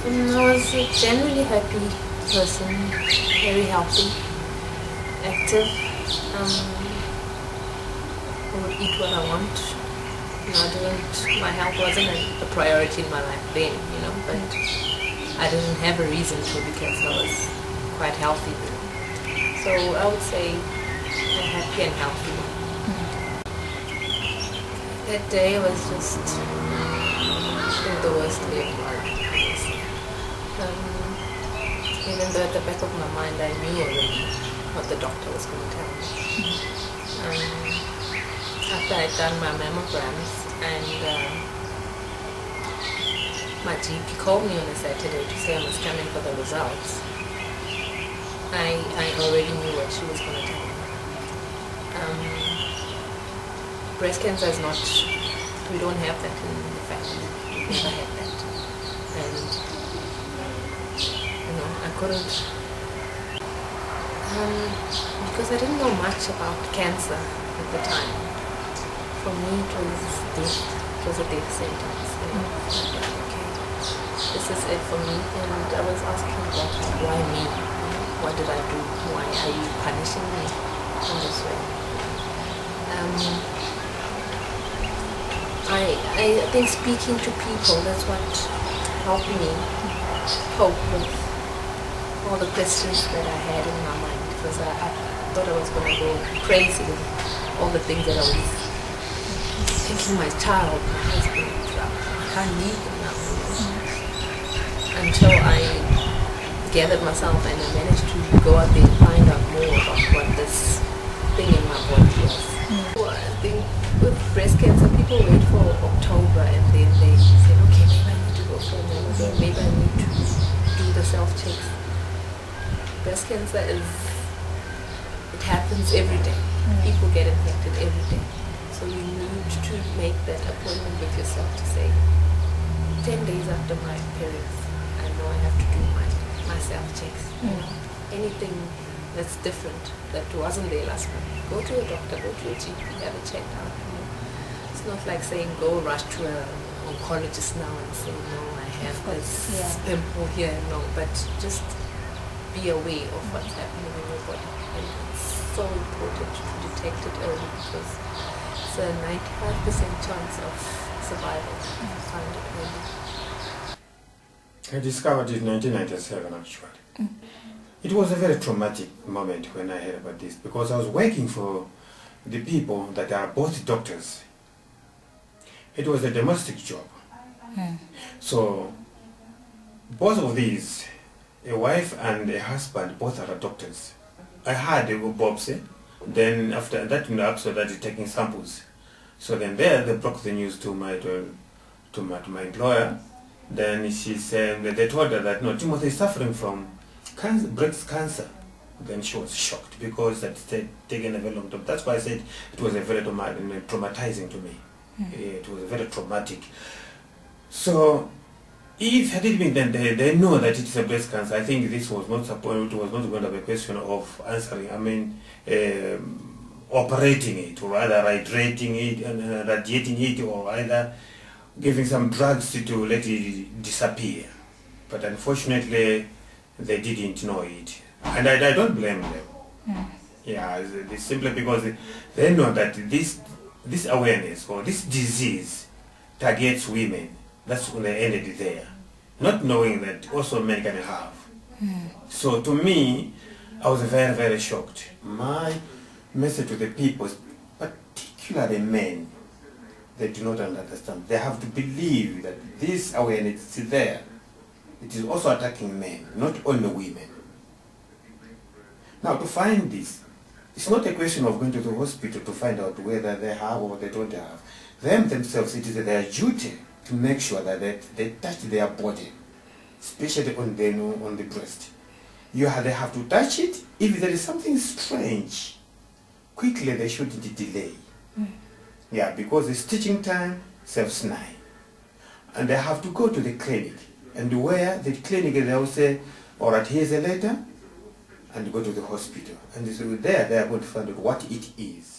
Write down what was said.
I was a generally happy person, very healthy, active. I would eat what I want. My health wasn't a priority in my life then, but I didn't have a reason to because I was quite healthy. So I would say a happy and healthy one. That day was just the worst day of my life. Even though at the back of my mind I knew already what the doctor was going to tell me. After I'd done my mammograms and my GP called me on a Saturday to say I was coming for the results, I already knew what she was going to tell me. Breast cancer is not, we don't have that in the family. We never had that. And I couldn't, because I didn't know much about cancer at the time. For me it was death, it was a death sentence. Okay, this is it for me. And I was asking God, why me? What did I do? Why are you punishing me in this way? I think speaking to people, that's what helped me cope with all the questions that I had in my mind, because I thought I was going to go crazy with all the things that I was thinking. My child, my husband, I can't leave him now. Until I gathered myself and I managed to go out there and find out more about what this thing in my body was. So I think with breast cancer, people wait for October and then they say, okay, maybe I need to go for a mammogram, maybe I need to do the self-checks. Breast cancer it happens every day. People get infected every day. So you need to make that appointment with yourself to say, 10 days after my periods, I know I have to do my self-checks. Anything that's different, that wasn't there last month, go to a doctor, go to a GP, have it checked out. It's not like saying go rush to an oncologist now and say, no, I have this pimple here. No, but just be aware of what's happening in your body, and it's so important to detect it early because it's a 95% chance of survival if you find it early. I discovered it in 1997 actually. It was a very traumatic moment when I heard about this, because I was working for the people that are both doctors. It was a domestic job. So both of these, a wife and a husband, both are doctors. I had a biopsy. Then after that, after that, taking samples. So then they broke the news to my employer. Then she said, they told her that no, Timothy is suffering from breast cancer. Then she was shocked because that had taken a very long time. That's why I said it was a very traumatizing to me. It was very traumatic. So if had it been then they know that it's a breast cancer, I think this was not supposed, it was not going to be a question of answering. I mean, operating it, or either radiating it, or either giving some drugs to let it disappear. But unfortunately, they didn't know it, and I don't blame them. Yeah, it's simply because they know that this awareness or this disease targets women. That's when they ended there, not knowing that also men can have. So to me, I was very, very shocked. My message to the people, particularly men, they do not understand. They have to believe that this awareness is there. It is also attacking men, not only women. Now, to find this, it's not a question of going to the hospital to find out whether they have or they don't have. Them themselves, it is their duty to make sure that they touch their body, especially on the breast. They have to touch it. If there is something strange, quickly they shouldn't delay. Yeah, because the stitching time serves 9. And they have to go to the clinic. And where the clinic, they will say, all right, here's a letter, and go to the hospital. And so there they are going to find out what it is.